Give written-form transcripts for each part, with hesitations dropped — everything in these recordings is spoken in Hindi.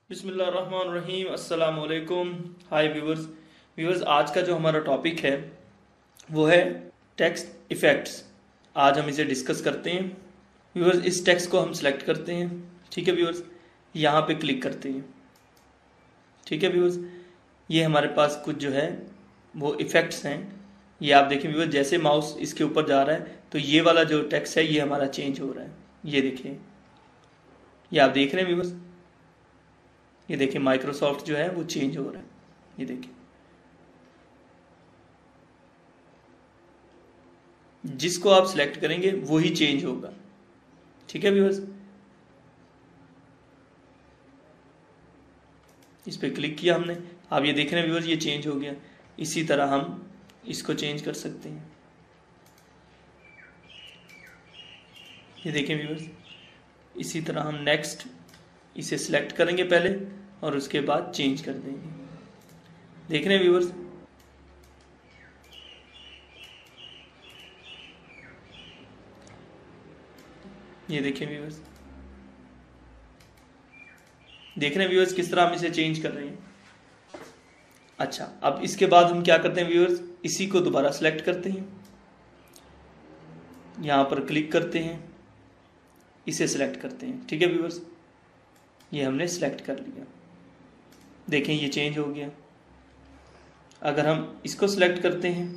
बिस्मिल्लाहिर्रहमानिर्रहीम अस्सलाम वालेकुम। हाय व्यूवर्स, आज का जो हमारा टॉपिक है वो है टेक्स्ट इफ़ेक्ट्स। आज हम इसे डिस्कस करते हैं। व्यूवर्स, इस टेक्स्ट को हम सेलेक्ट करते हैं। ठीक है व्यूवर्स, यहाँ पे क्लिक करते हैं। ठीक है व्यूवर्स, ये हमारे पास कुछ जो है वो इफ़ेक्ट्स हैं। ये आप देखें व्यूवर्स, जैसे माउस इसके ऊपर जा रहा है तो ये वाला जो टेक्स्ट है ये हमारा चेंज हो रहा है। ये देखिए, ये आप देख रहे हैं व्यूवर्स, ये देखिए माइक्रोसॉफ्ट जो है वो चेंज हो रहा है। ये देखिए, जिसको आप सिलेक्ट करेंगे वो ही चेंज होगा। ठीक है व्यूअर्स, इस पे क्लिक किया हमने, आप ये देख रहे हैं व्यूअर्स, ये चेंज हो गया। इसी तरह हम इसको चेंज कर सकते हैं। ये देखें व्यूअर्स, इसी तरह हम नेक्स्ट इसे सिलेक्ट करेंगे पहले और उसके बाद चेंज कर देंगे। देख रहे हैं व्यूअर्स, ये देखें व्यूअर्स, देख रहे हैं व्यूअर्स किस तरह हम इसे चेंज कर रहे हैं। अच्छा, अब इसके बाद हम क्या करते हैं व्यूअर्स, इसी को दोबारा सिलेक्ट करते हैं, यहां पर क्लिक करते हैं, इसे सिलेक्ट करते हैं। ठीक है व्यूअर्स, ये हमने सिलेक्ट कर लिया। देखें ये चेंज हो गया। अगर हम इसको सिलेक्ट करते हैं,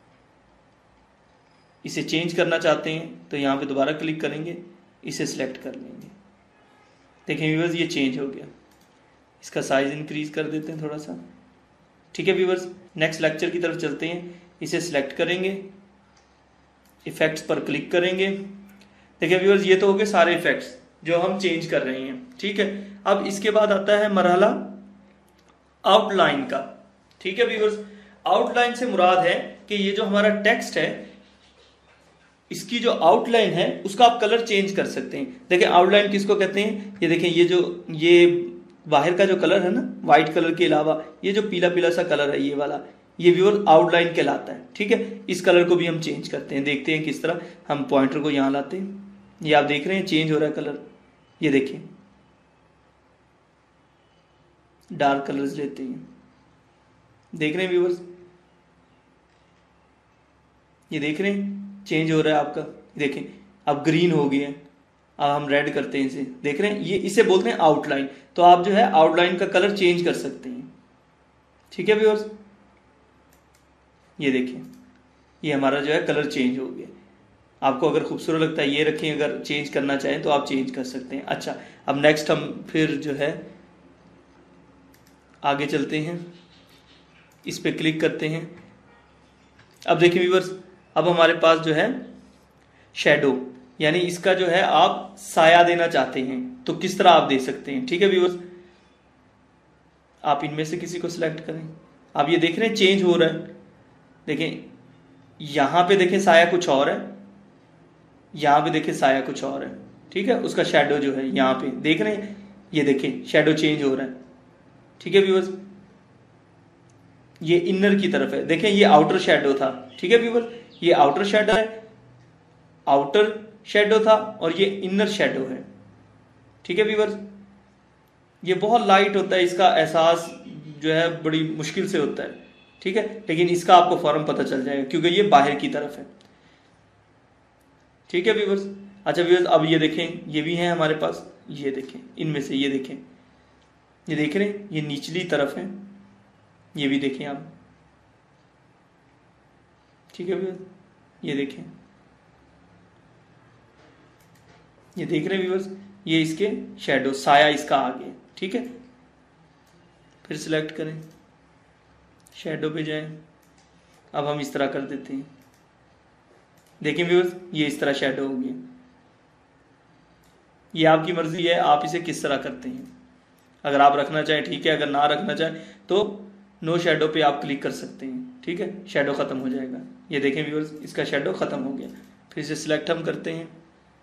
इसे चेंज करना चाहते हैं तो यहाँ पे दोबारा क्लिक करेंगे, इसे सिलेक्ट कर लेंगे। देखें व्यूअर्स, ये चेंज हो गया। इसका साइज इंक्रीज कर देते हैं थोड़ा सा। ठीक है व्यूअर्स, नेक्स्ट लेक्चर की तरफ चलते हैं। इसे सिलेक्ट करेंगे, इफेक्ट्स पर क्लिक करेंगे। देखिए व्यूअर्स, ये तो हो गए सारे इफेक्ट्स जो हम चेंज कर रहे हैं। ठीक है, अब इसके बाद आता है मरहला आउटलाइन का। ठीक है व्यूअर्स, आउटलाइन से मुराद है कि ये जो हमारा टेक्स्ट है इसकी जो आउटलाइन है उसका आप कलर चेंज कर सकते हैं। देखिए आउटलाइन किसको कहते हैं, ये देखें, ये बाहर का जो कलर है ना, व्हाइट कलर के अलावा ये जो पीला पीला सा कलर है ये वाला, ये व्यूअर्स आउटलाइन कहलाता है। ठीक है, इस कलर को भी हम चेंज करते हैं। देखते हैं किस तरह। हम पॉइंटर को यहां लाते हैं, ये आप देख रहे हैं चेंज हो रहा है कलर। ये देखिए, डार्क कलर्स लेते हैं। देख रहे हैं व्यूअर्स, ये देख रहे हैं चेंज हो रहा है आपका। देखें अब ग्रीन हो गया है। अब हम रेड करते हैं इसे, देख रहे हैं, ये इसे बोलते हैं आउटलाइन। तो आप जो है आउटलाइन का कलर चेंज कर सकते हैं। ठीक है व्यूअर्स, ये देखिए, ये हमारा जो है कलर चेंज हो गया। आपको अगर खूबसूरत लगता है ये रखें, अगर चेंज करना चाहें तो आप चेंज कर सकते हैं। अच्छा, अब नेक्स्ट हम फिर जो है आगे चलते हैं, इस पे क्लिक करते हैं। अब देखिए व्यूअर्स, अब हमारे पास जो है शैडो, यानी इसका जो है आप साया देना चाहते हैं तो किस तरह आप दे सकते हैं। ठीक है व्यूअर्स, आप इनमें से किसी को सिलेक्ट करें। आप ये देख रहे हैं चेंज हो रहा है। देखें यहां पे देखें साया कुछ और है, यहां पे देखें साया कुछ और है। ठीक है, उसका शैडो जो है यहां पे देख रहे हैं, ये देखें शैडो चेंज हो रहा है। ठीक है व्यूअर्स, ये इनर की तरफ है। देखें ये आउटर शैडो था। ठीक है व्यूअर्स, ये आउटर शैडो है, आउटर शैडो था, और ये इनर शैडो है। ठीक है व्यूअर्स, ये बहुत लाइट होता है, इसका एहसास जो है बड़ी मुश्किल से होता है। ठीक है, लेकिन इसका आपको फौरन पता चल जाएगा क्योंकि ये बाहर की तरफ है। ठीक है व्यूअर्स। अच्छा व्यूअर्स, अब ये देखें, ये भी है हमारे पास, ये देखें इनमें से, ये देखें, ये देख रहे हैं ये निचली तरफ है, ये भी देखें आप। ठीक है व्यूअर्स, ये देखें, ये देख रहे हैं व्यूअर्स, ये इसके शैडो साया इसका आगे। ठीक है, फिर सिलेक्ट करें, शैडो पे जाएं। अब हम इस तरह कर देते हैं। देखें व्यूअर्स, ये इस तरह शैडो हो गया। ये आपकी मर्जी है, आप इसे किस तरह करते हैं। अगर आप रखना चाहें ठीक है, अगर ना रखना चाहें तो नो शैडो पे आप क्लिक कर सकते हैं। ठीक है, शैडो खत्म हो जाएगा। ये देखें व्यूअर्स, इसका शैडो खत्म हो गया। फिर इसे सिलेक्ट हम करते हैं।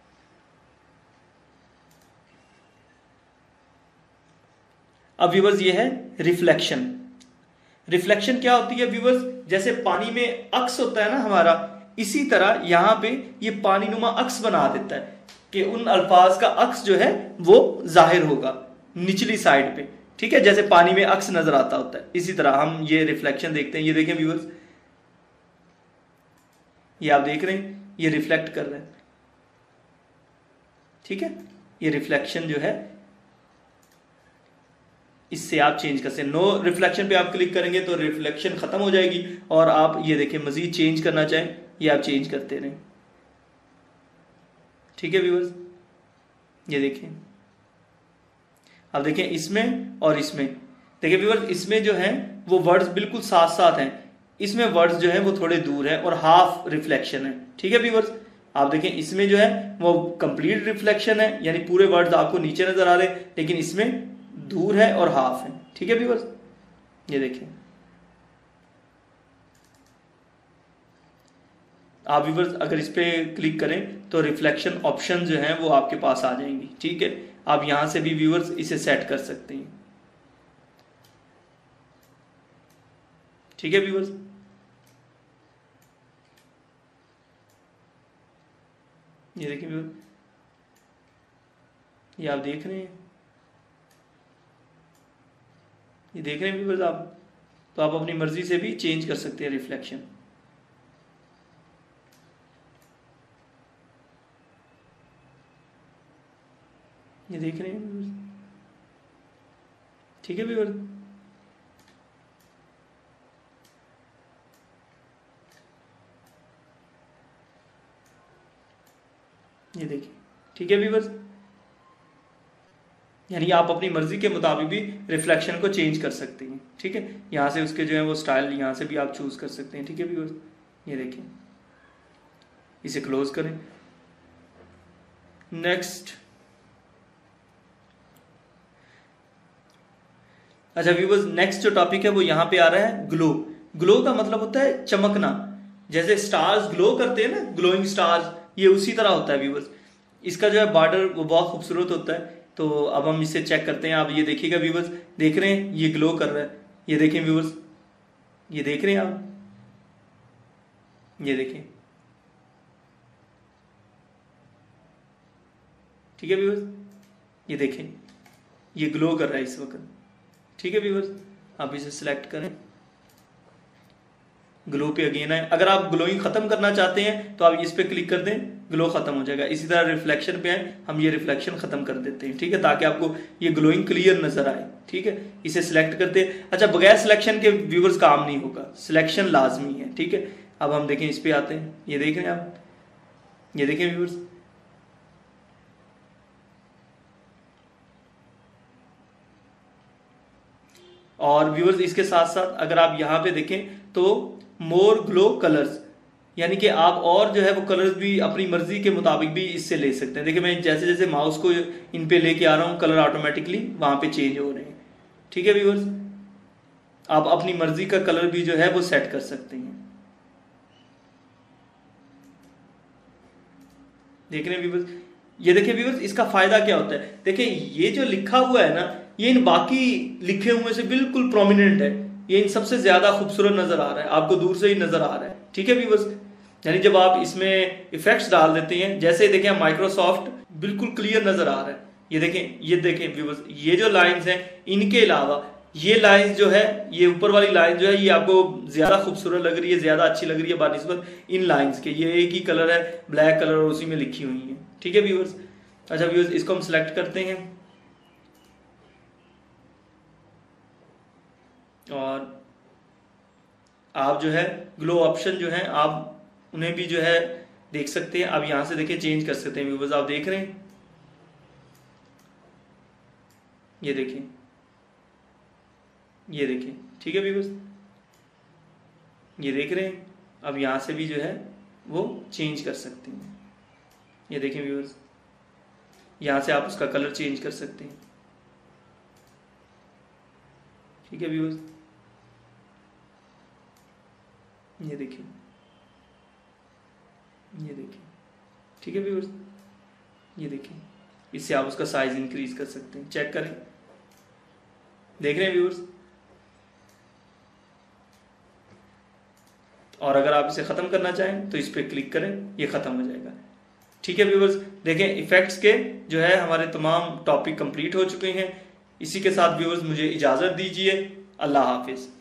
अब व्यूअर्स ये है रिफ्लेक्शन। रिफ्लेक्शन क्या होती है व्यूअर्स, जैसे पानी में अक्स होता है ना हमारा, इसी तरह यहां पे ये पानी नुमा अक्स बना देता है कि उन अल्फाज का अक्स जो है वो जाहिर होगा निचली साइड पे। ठीक है, जैसे पानी में अक्स नजर आता होता है, इसी तरह हम ये रिफ्लेक्शन देखते हैं। ये देखें व्यूअर्स, ये आप देख रहे हैं, ये रिफ्लेक्ट कर रहे हैं, ठीक है। ये रिफ्लेक्शन जो है इससे आप चेंज कर सकते हैं। नो रिफ्लेक्शन पे आप क्लिक करेंगे तो रिफ्लेक्शन खत्म हो जाएगी, और आप ये देखें मजीद चेंज करना चाहें ये आप चेंज करते रहें, ठीक है व्यूअर्स। ये देखें, अब देखें इसमें और इसमें, देखिए व्यूअर्स इसमें जो है वो वर्ड्स बिल्कुल साथ साथ हैं, इसमें वर्ड्स जो है वो थोड़े दूर है और हाफ रिफ्लेक्शन है, ठीक है व्यूअर्स। आप देखें इसमें जो है वो कंप्लीट रिफ्लेक्शन है, यानी पूरे वर्ड्स आपको नीचे नजर आ रहे हैं, लेकिन इसमें दूर है और हाफ है, ठीक है व्यूअर्स। ये देखें, आप व्यूअर्स अगर इस पे क्लिक करें तो रिफ्लेक्शन ऑप्शन जो है वो आपके पास आ जाएंगी, ठीक है। आप यहां से भी व्यूअर्स इसे सेट कर सकते हैं, ठीक है व्यूअर्स। ये देखिए व्यूअर्स, ये आप देख रहे हैं, ये देख रहे हैं व्यूअर्स आप, तो आप अपनी मर्जी से भी चेंज कर सकते हैं रिफ्लेक्शन। ये देख रहे हैं व्यूअर्स, ठीक है व्यूअर्स। ये देखिए, ठीक है व्यूअर्स, यानी आप अपनी मर्जी के मुताबिक भी रिफ्लेक्शन को चेंज कर सकते हैं, ठीक है। यहां से उसके जो है वो स्टाइल यहां से भी आप चूज कर सकते हैं, ठीक है व्यूअर्स। ये देखिए, इसे क्लोज करें। नेक्स्ट, अच्छा व्यूअर्स नेक्स्ट जो टॉपिक है वो यहां पे आ रहा है ग्लो। ग्लो का मतलब होता है चमकना, जैसे स्टार्स ग्लो करते हैं ना, ग्लोइंग स्टार्स, ये उसी तरह होता है व्यूअर्स। इसका जो है बॉर्डर वो बहुत खूबसूरत होता है। तो अब हम इसे चेक करते हैं। आप ये देखिएगा व्यूअर्स, देख रहे हैं ये ग्लो कर रहा है, ये देखें व्यूअर्स, ये देख रहे हैं आप, ये देखें, ठीक है व्यूअर्स, ये देखें ये ग्लो कर रहा है इस वक्त, ठीक है व्यूअर्स। आप इसे सिलेक्ट करें, ग्लो पे अगेन आए। अगर आप ग्लोइंग खत्म करना चाहते हैं तो आप इस पे क्लिक कर दें, ग्लो खत्म हो जाएगा। इसी तरह रिफ्लेक्शन पे आए, हम ये रिफ्लेक्शन खत्म कर देते हैं, ठीक है, ताकि आपको ये ग्लोइंग क्लियर नजर आए, ठीक है। इसे सिलेक्ट करते हैं। अच्छा, बगैर सिलेक्शन के व्यूअर्स काम नहीं होगा, सिलेक्शन लाजमी है, ठीक है। अब हम देखें इस पे आते हैं, ये देख रहे हैं आप, ये देखें व्यूअर्स, और व्यूअर्स इसके साथ साथ अगर आप यहां पे देखें तो मोर ग्लो कलर्स, यानी कि आप और जो है वो कलर्स भी अपनी मर्जी के मुताबिक भी इससे ले सकते हैं। देखिए मैं जैसे जैसे माउस को इन पे लेके आ रहा हूं, कलर ऑटोमेटिकली वहां पे चेंज हो रहे हैं, ठीक है व्यूअर्स। आप अपनी मर्जी का कलर भी जो है वो सेट कर सकते हैं। देख रहे हैं व्यूअर्स, ये देखिए व्यूअर्स, इसका फायदा क्या होता है। देखिए ये जो लिखा हुआ है ना, ये इन बाकी लिखे हुए से बिल्कुल प्रोमिनेंट है, ये इन सबसे ज्यादा खूबसूरत नजर आ रहा है, आपको दूर से ही नजर आ रहा है, ठीक है व्यूअर्स। यानी जब आप इसमें इफेक्ट्स डाल देते हैं, जैसे देखें माइक्रोसॉफ्ट, बिल्कुल क्लियर नजर आ रहा है। ये देखें व्यूअर्स, ये जो लाइंस हैं इनके अलावा ये लाइंस जो है, ये ऊपर वाली लाइन जो है ये आपको ज्यादा खूबसूरत लग रही है, ज्यादा अच्छी लग रही है बानिस्बत इन लाइंस के। ये एक ही कलर है, ब्लैक कलर, और उसी में लिखी हुई है, ठीक है व्यूअर्स। अच्छा व्यूअर्स, इसको हम सिलेक्ट करते हैं और आप जो है ग्लो ऑप्शन जो है आप उन्हें भी जो है देख सकते हैं। आप यहां से देखिए चेंज कर सकते हैं व्यूअर्स, आप देख रहे हैं, ये देखिए, ये देखिए, ठीक है व्यूअर्स, ये देख रहे हैं। अब यहां से भी जो है वो चेंज कर सकते हैं, ये देखें व्यूअर्स, यहां से आप उसका कलर चेंज कर सकते हैं, ठीक है व्यूअर्स, ये देखिए, ये देखिए, ठीक है व्यूअर्स, ये देखिए। इससे आप उसका साइज इंक्रीज कर सकते हैं, चेक करें, देख रहे हैं व्यूअर्स। और अगर आप इसे खत्म करना चाहें तो इस पर क्लिक करें, ये खत्म हो जाएगा, ठीक है व्यूअर्स। देखें इफेक्ट्स के जो है हमारे तमाम टॉपिक कंप्लीट हो चुके हैं। इसी के साथ व्यूअर्स मुझे इजाज़त दीजिए। अल्लाह हाफिज़।